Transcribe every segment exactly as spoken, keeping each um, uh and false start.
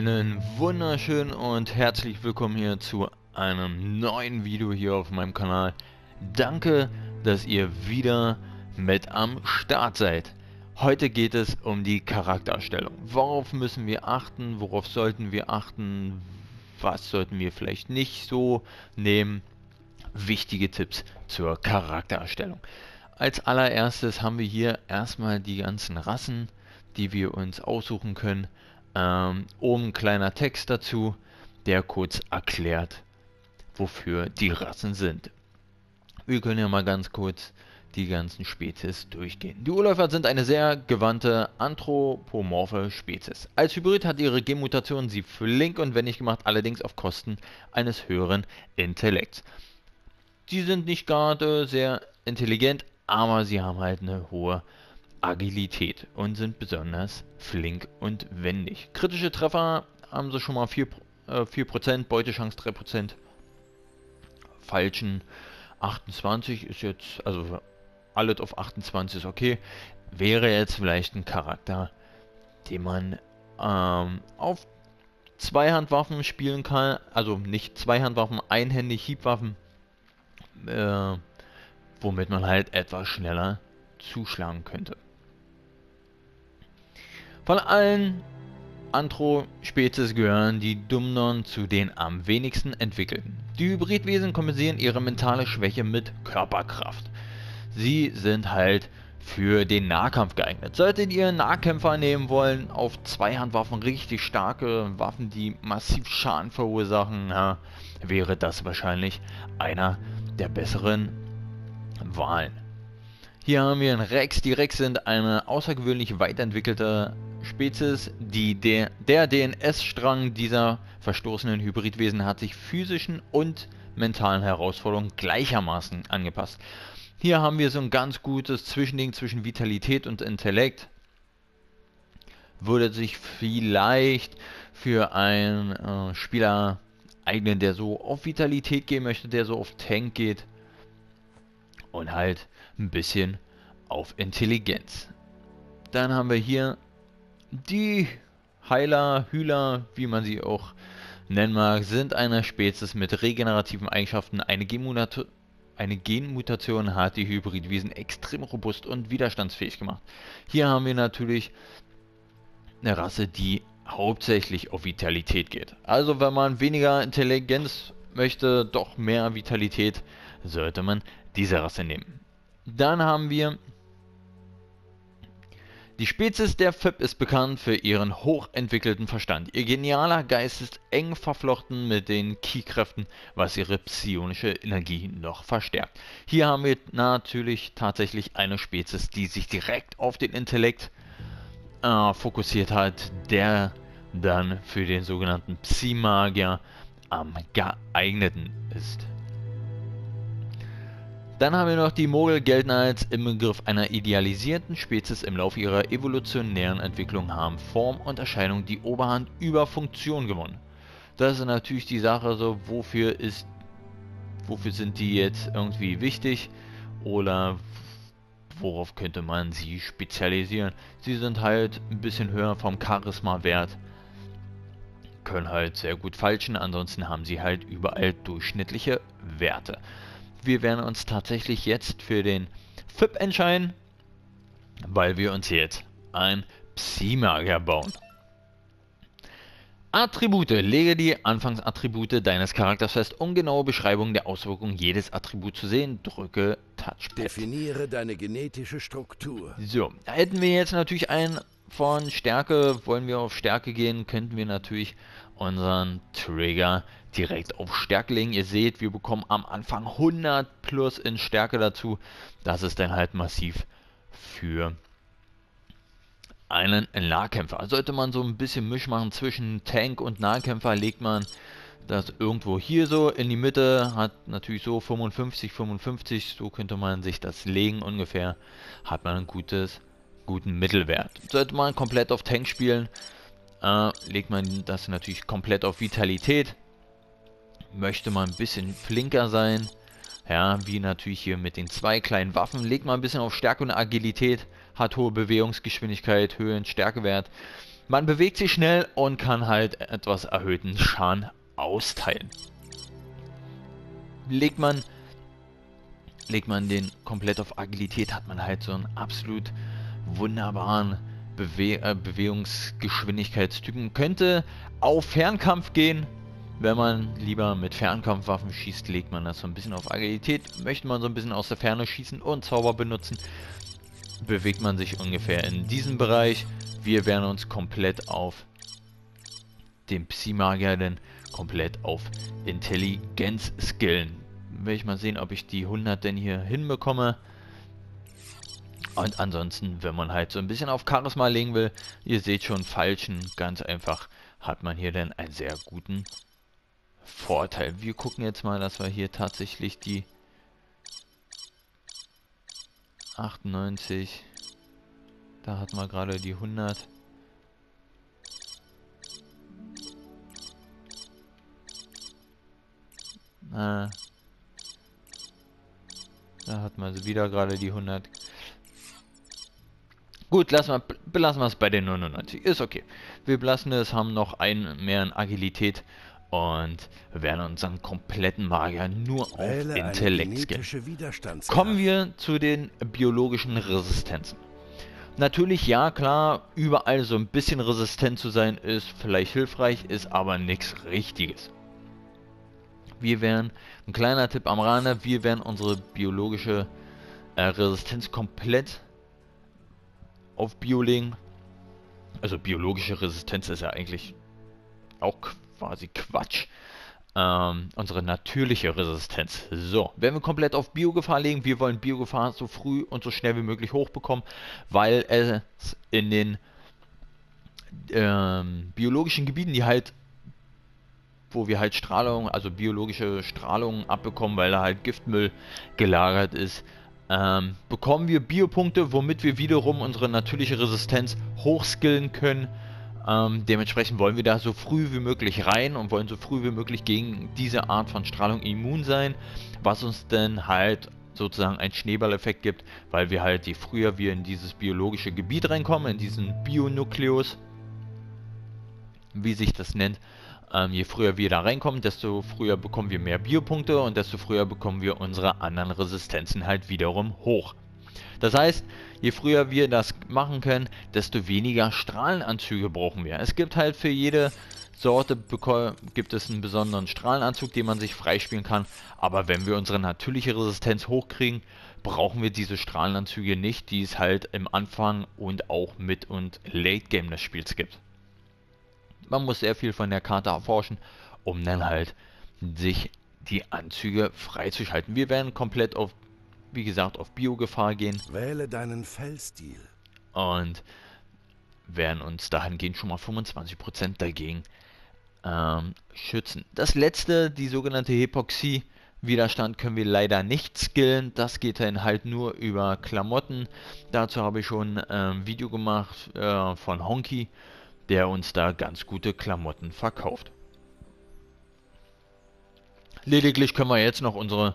Einen wunderschönen und herzlich willkommen hier zu einem neuen Video hier auf meinem Kanal. Danke, dass ihr wieder mit am Start seid. Heute geht es um die Charaktererstellung. Worauf müssen wir achten? Worauf sollten wir achten? Was sollten wir vielleicht nicht so nehmen? Wichtige Tipps zur Charaktererstellung. Als allererstes haben wir hier erstmal die ganzen Rassen, die wir uns aussuchen können. Ähm, oben ein kleiner Text dazu, der kurz erklärt, wofür die Rassen sind. Wir können ja mal ganz kurz die ganzen Spezies durchgehen. Die Urläufer sind eine sehr gewandte anthropomorphe Spezies. Als Hybrid hat ihre Genmutation sie flink und wendig gemacht, allerdings auf Kosten eines höheren Intellekts. Die sind nicht gerade sehr intelligent, aber sie haben halt eine hohe Agilität und sind besonders flink und wendig. Kritische Treffer haben sie schon mal vier Prozent, Beutechance drei Prozent. Falschen achtundzwanzig ist jetzt, also alles auf achtundzwanzig ist okay. Wäre jetzt vielleicht ein Charakter, den man ähm, auf Zweihandwaffen spielen kann. Also nicht Zweihandwaffen, einhändig Hiebwaffen. Äh, womit man halt etwas schneller zuschlagen könnte. Von allen Anthro-Spezies gehören die Dumnon zu den am wenigsten entwickelten. Die Hybridwesen kompensieren ihre mentale Schwäche mit Körperkraft. Sie sind halt für den Nahkampf geeignet. Solltet ihr Nahkämpfer nehmen wollen, auf Zweihandwaffen, richtig starke Waffen, die massiv Schaden verursachen, ja, wäre das wahrscheinlich einer der besseren Wahlen. Hier haben wir einen Rex. Die Rex sind eine außergewöhnlich weiterentwickelte Spezies. Die, der, der D N S-Strang dieser verstoßenen Hybridwesen hat sich physischen und mentalen Herausforderungen gleichermaßen angepasst. Hier haben wir so ein ganz gutes Zwischending zwischen Vitalität und Intellekt. Würde sich vielleicht für einen äh, Spieler eignen, der so auf Vitalität gehen möchte, der so auf Tank geht. Und halt ein bisschen auf Intelligenz. Dann haben wir hier die Heiler, Hühler, wie man sie auch nennen mag, sind eine Spezies mit regenerativen Eigenschaften. Eine, Genmutation, eine Genmutation hat die Hybridwesen extrem robust und widerstandsfähig gemacht. Hier haben wir natürlich eine Rasse, die hauptsächlich auf Vitalität geht. Also wenn man weniger Intelligenz möchte, doch mehr Vitalität, sollte man diese Rasse nehmen. Dann haben wir die Spezies der F I P ist bekannt für ihren hochentwickelten Verstand. Ihr genialer Geist ist eng verflochten mit den Ki-Kräften, was ihre psionische Energie noch verstärkt. Hier haben wir natürlich tatsächlich eine Spezies, die sich direkt auf den Intellekt äh, fokussiert hat, der dann für den sogenannten Psi-Magier am geeigneten ist. Dann haben wir noch die Mogel, gelten als Inbegriff einer idealisierten Spezies. Im Laufe ihrer evolutionären Entwicklung haben Form und Erscheinung die Oberhand über Funktion gewonnen. Das ist natürlich die Sache, so wofür ist, wofür sind die jetzt irgendwie wichtig oder worauf könnte man sie spezialisieren. Sie sind halt ein bisschen höher vom Charisma-Wert, können halt sehr gut falschen, ansonsten haben sie halt überall durchschnittliche Werte. Wir werden uns tatsächlich jetzt für den F I P entscheiden, weil wir uns jetzt ein Psi-Magier bauen. Attribute. Lege die Anfangsattribute deines Charakters fest, um genaue Beschreibungen der Auswirkungen jedes Attributs zu sehen. Drücke Touchpad. Definiere deine genetische Struktur. So, hätten wir jetzt natürlich einen von Stärke, wollen wir auf Stärke gehen, könnten wir natürlich unseren Trigger direkt auf Stärke legen. Ihr seht, wir bekommen am Anfang hundert plus in Stärke dazu. Das ist dann halt massiv für einen Nahkämpfer. Sollte man so ein bisschen Misch machen zwischen Tank und Nahkämpfer, legt man das irgendwo hier so in die Mitte, hat natürlich so fünfundfünfzig, fünfundfünfzig, so könnte man sich das legen ungefähr, hat man ein gutes, guten Mittelwert. Sollte man komplett auf Tank spielen, äh, legt man das natürlich komplett auf Vitalität. Möchte man ein bisschen flinker sein, ja, wie natürlich hier mit den zwei kleinen Waffen, legt man ein bisschen auf Stärke und Agilität, hat hohe Bewegungsgeschwindigkeit, Höhen, Stärkewert. Man bewegt sich schnell und kann halt etwas erhöhten Schaden austeilen. Legt man, legt man den komplett auf Agilität, hat man halt so einen absolut wunderbaren Bewe äh, Bewegungsgeschwindigkeitstypen. Könnte auf Fernkampf gehen. Wenn man lieber mit Fernkampfwaffen schießt, legt man das so ein bisschen auf Agilität. Möchte man so ein bisschen aus der Ferne schießen und Zauber benutzen, bewegt man sich ungefähr in diesem Bereich. Wir werden uns komplett auf den Psi-Magier, denn komplett auf Intelligenz skillen. Will ich mal sehen, ob ich die hundert denn hier hinbekomme. Und ansonsten, wenn man halt so ein bisschen auf Charisma legen will, ihr seht schon, falschen, ganz einfach, hat man hier dann einen sehr guten Vorteil. Wir gucken jetzt mal, dass wir hier tatsächlich die achtundneunzig, da hatten wir gerade die hundert. Ah, da hat man sie wieder gerade die hundert. Gut, lassen wir, belassen wir es bei den neunundneunzig. Ist okay. Wir belassen es, haben noch einen mehr in Agilität und werden unseren kompletten Magier nur auf Intellekt skillen. Kommen wir zu den biologischen Resistenzen. Natürlich, ja klar, überall so ein bisschen resistent zu sein ist vielleicht hilfreich, ist aber nichts Richtiges. Wir werden, ein kleiner Tipp am Rande, wir werden unsere biologische äh, Resistenz komplett auf Bio legen. Also biologische Resistenz ist ja eigentlich auch quasi Quatsch. Ähm, unsere natürliche Resistenz. So, werden wir komplett auf Biogefahr legen. Wir wollen Biogefahr so früh und so schnell wie möglich hochbekommen, weil es in den ähm, biologischen Gebieten, die halt, wo wir halt Strahlung, also biologische Strahlung abbekommen, weil da halt Giftmüll gelagert ist, ähm, bekommen wir Biopunkte, womit wir wiederum unsere natürliche Resistenz hochskillen können. Ähm, dementsprechend wollen wir da so früh wie möglich rein und wollen so früh wie möglich gegen diese Art von Strahlung immun sein, was uns dann halt sozusagen einen Schneeballeffekt gibt, weil wir halt, je früher wir in dieses biologische Gebiet reinkommen, in diesen Bionukleus, wie sich das nennt, ähm, je früher wir da reinkommen, desto früher bekommen wir mehr Biopunkte und desto früher bekommen wir unsere anderen Resistenzen halt wiederum hoch. Das heißt, je früher wir das machen können, desto weniger Strahlenanzüge brauchen wir. Es gibt halt für jede Sorte gibt es einen besonderen Strahlenanzug, den man sich freispielen kann. Aber wenn wir unsere natürliche Resistenz hochkriegen, brauchen wir diese Strahlenanzüge nicht, die es halt im Anfang und auch Mid- und Late-Game des Spiels gibt. Man muss sehr viel von der Karte erforschen, um dann halt sich die Anzüge freizuschalten. Wir werden komplett auf, wie gesagt, auf Biogefahr gehen. Wähle deinen Felsstil. Und werden uns dahingehend schon mal fünfundzwanzig Prozent dagegen ähm, schützen. Das letzte, die sogenannte Hypoxie Widerstand, können wir leider nicht skillen. Das geht dann halt nur über Klamotten. Dazu habe ich schon ein ähm, Video gemacht äh, von Honky, der uns da ganz gute Klamotten verkauft. Lediglich können wir jetzt noch unsere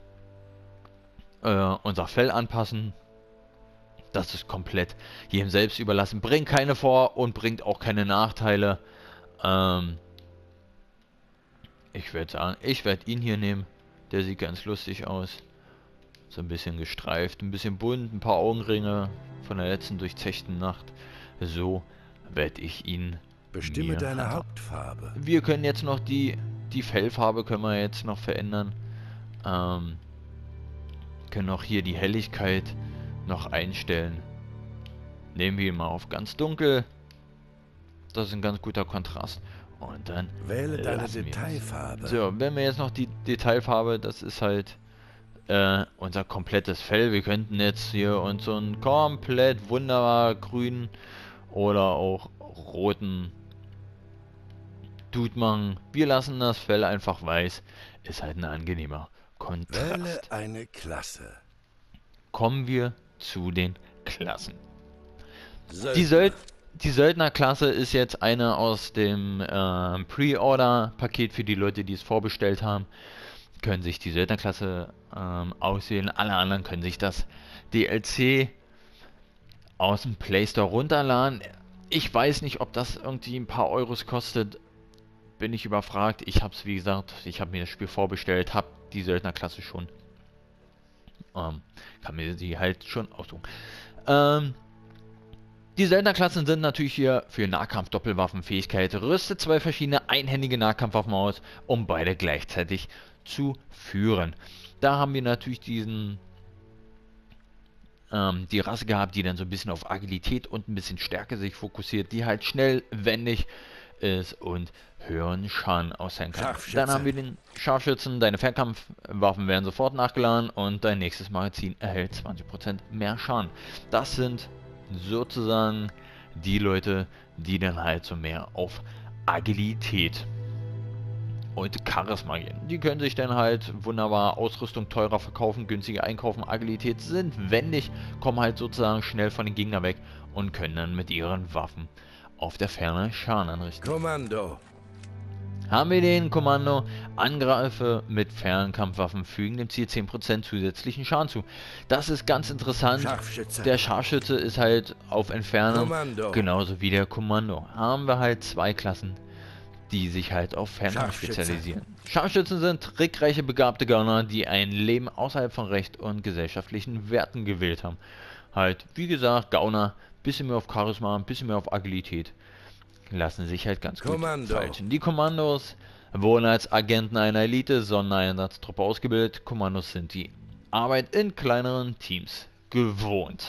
äh, unser Fell anpassen. Das ist komplett jedem selbst überlassen. Bringt keine Vor- und bringt auch keine Nachteile. Ähm, ich werde sagen, ich werde ihn hier nehmen. Der sieht ganz lustig aus. So ein bisschen gestreift, ein bisschen bunt, ein paar Augenringe von der letzten durchzechten Nacht. So werde ich ihn. Bestimme deine Hauptfarbe. Wir können jetzt noch die, die Fellfarbe können wir jetzt noch verändern. Ähm, können auch hier die Helligkeit noch einstellen. Nehmen wir ihn mal auf ganz dunkel. Das ist ein ganz guter Kontrast. Und dann wähle deine Detailfarbe. So, wenn wir jetzt noch die Detailfarbe, das ist halt äh, unser komplettes Fell. Wir könnten jetzt hier uns so einen komplett wunderbar grünen oder auch roten Dude machen. Wir lassen das Fell einfach weiß. Ist halt ein angenehmer Kontrast. Wähle eine Klasse. Kommen wir zu den Klassen. Söldner. Die, Söld die Söldnerklasse ist jetzt eine aus dem äh, Pre-Order-Paket für die Leute, die es vorbestellt haben. Können sich die Söldnerklasse ähm, auswählen. Alle anderen können sich das D L C aus dem Play Store runterladen. Ich weiß nicht, ob das irgendwie ein paar Euros kostet. Bin ich überfragt. Ich habe es, wie gesagt, ich habe mir das Spiel vorbestellt, habe die Söldnerklasse schon. Ähm, kann mir die halt schon aussuchen. Ähm, die Söldnerklassen sind natürlich hier für Nahkampf, Doppelwaffenfähigkeit. Rüstet zwei verschiedene einhändige Nahkampfwaffen aus, um beide gleichzeitig zu führen. Da haben wir natürlich diesen ähm, die Rasse gehabt, die dann so ein bisschen auf Agilität und ein bisschen Stärke sich fokussiert, die halt schnell, wendig ist und höheren Schaden aussehen kann. Dann haben wir den Scharfschützen, deine Fernkampfwaffen werden sofort nachgeladen und dein nächstes Magazin erhält zwanzig Prozent mehr Schaden. Das sind sozusagen die Leute, die dann halt so mehr auf Agilität und Charisma gehen. Die können sich dann halt wunderbar Ausrüstung teurer verkaufen, günstiger einkaufen. Agilität sind wendig, kommen halt sozusagen schnell von den Gegnern weg und können dann mit ihren Waffen auf der Ferne Schaden anrichten. Kommando. Haben wir den Kommando. Angreife mit Fernkampfwaffen fügen dem Ziel zehn Prozent zusätzlichen Schaden zu. Das ist ganz interessant. Scharfschütze. Der Scharfschütze ist halt auf Entfernung, Kommando. genauso wie der Kommando. Haben wir halt zwei Klassen, die sich halt auf Fernkampf spezialisieren. Scharfschützen sind trickreiche, begabte Gauner, die ein Leben außerhalb von Recht und gesellschaftlichen Werten gewählt haben. Halt, wie gesagt, Gauner, bisschen mehr auf Charisma, ein bisschen mehr auf Agilität, lassen sich halt ganz Kommando. gut falten. Die Kommandos wurden als Agenten einer Elite-Sondereinsatztruppe ausgebildet. Kommandos sind die Arbeit in kleineren Teams gewohnt.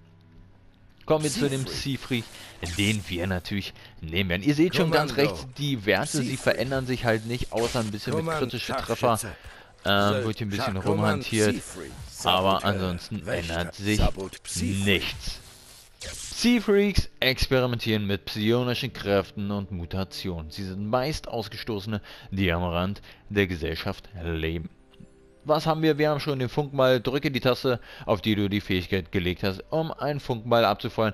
Kommen wir zu dem Seafreak, den wir natürlich nehmen werden. Ihr seht schon ganz Kommando. rechts, die Werte, sie Seafreak. verändern sich halt nicht, außer ein bisschen mit Kommando. kritische Treffer. Äh, wird hier ein bisschen Kommando. rumhantiert, Seafreak. aber Saboteur. ansonsten Wächter. ändert sich Sabot. Seafreak. nichts. Seafreaks experimentieren mit psionischen Kräften und Mutationen. Sie sind meist Ausgestoßene, die am Rand der Gesellschaft leben. Was haben wir? Wir haben schon den Funkball. Drücke die Taste, auf die du die Fähigkeit gelegt hast, um einen Funkball abzufeuern.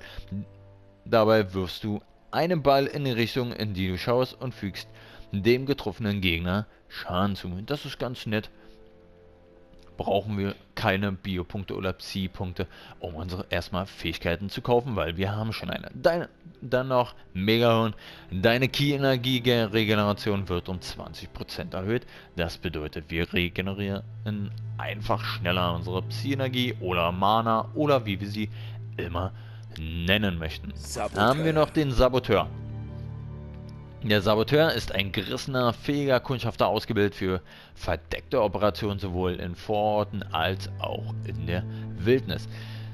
Dabei wirfst du einen Ball in die Richtung, in die du schaust und fügst dem getroffenen Gegner Schaden zu. Das ist ganz nett. Brauchen wir keine Biopunkte oder Psi-Punkte, um unsere erstmal Fähigkeiten zu kaufen, weil wir haben schon eine. Deine, dann noch Megahorn. Deine Ki-Energie-Regeneration wird um zwanzig Prozent erhöht. Das bedeutet, wir regenerieren einfach schneller unsere Psi-Energie oder Mana oder wie wir sie immer nennen möchten. Saboteur. Haben wir noch den Saboteur. Der Saboteur ist ein gerissener, fähiger Kundschafter, ausgebildet für verdeckte Operationen sowohl in Vororten als auch in der Wildnis.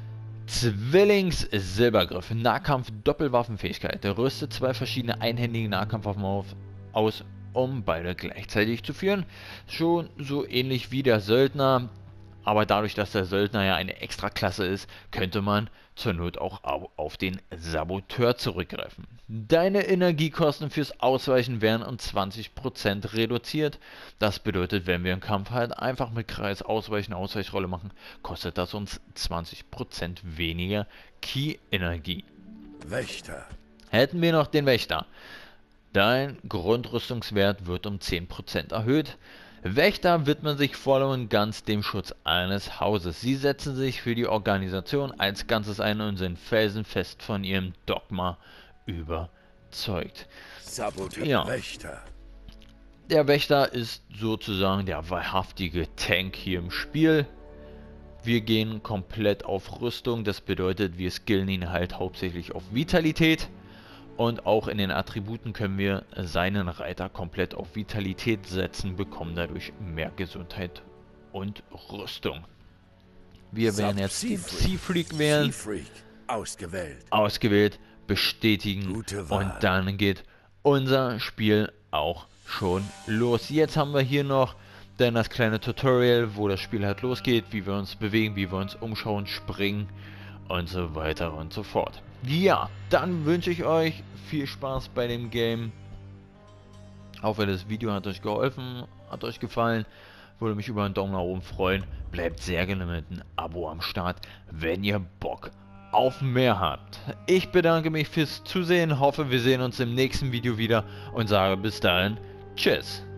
Zwillings-Silbergriff, Nahkampf, Doppelwaffenfähigkeit. Der rüstet zwei verschiedene einhändige Nahkampfwaffen auf, aus, um beide gleichzeitig zu führen. Schon so ähnlich wie der Söldner, aber dadurch, dass der Söldner ja eine Extraklasse ist, könnte man zur Not auch auf den Saboteur zurückgreifen. Deine Energiekosten fürs Ausweichen werden um zwanzig Prozent reduziert. Das bedeutet, wenn wir im Kampf halt einfach mit Kreis ausweichen, Ausweichrolle machen, kostet das uns zwanzig Prozent weniger Ki-Energie. Wächter. Hätten wir noch den Wächter. Dein Grundrüstungswert wird um zehn Prozent erhöht. Wächter widmen sich voll und ganz dem Schutz eines Hauses. Sie setzen sich für die Organisation als Ganzes ein und sind felsenfest von ihrem Dogma überzeugt. Saboteur. Ja. Wächter. Der Wächter ist sozusagen der wahrhaftige Tank hier im Spiel. Wir gehen komplett auf Rüstung, das bedeutet, wir skillen ihn halt hauptsächlich auf Vitalität. Und auch in den Attributen können wir seinen Reiter komplett auf Vitalität setzen, bekommen dadurch mehr Gesundheit und Rüstung. Wir werden jetzt den Seafreak wählen, Seafreak. Ausgewählt. ausgewählt, bestätigen Gute Wahl. und dann geht unser Spiel auch schon los. Jetzt haben wir hier noch dann das kleine Tutorial, wo das Spiel halt losgeht, wie wir uns bewegen, wie wir uns umschauen, springen und so weiter und so fort. Ja, dann wünsche ich euch viel Spaß bei dem Game. Hoffe, das Video hat euch geholfen, hat euch gefallen. Würde mich über einen Daumen nach oben freuen. Bleibt sehr gerne mit einem Abo am Start, wenn ihr Bock auf mehr habt. Ich bedanke mich fürs Zusehen, hoffe, wir sehen uns im nächsten Video wieder und sage bis dahin, tschüss.